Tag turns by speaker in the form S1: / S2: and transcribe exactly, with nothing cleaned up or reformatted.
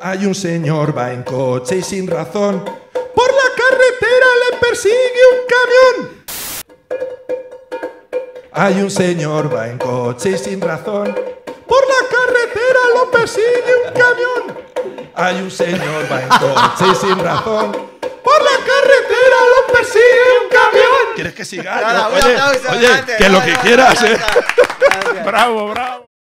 S1: Hay un señor, va en coche y sin razón. Por la carretera le persigue un camión. Hay un señor, va en coche y sin razón. Por la carretera lo persigue un camión. Hay un señor, va en coche y sin razón. Por la carretera lo persigue un camión. ¿Quieres que siga?
S2: Nada,
S1: Oye,
S2: un aplauso,
S1: oye,
S2: adelante,
S1: que lo
S2: vale,
S1: que
S2: vale,
S1: quieras,
S2: vale,
S1: eh.
S2: vale.
S3: Bravo, bravo.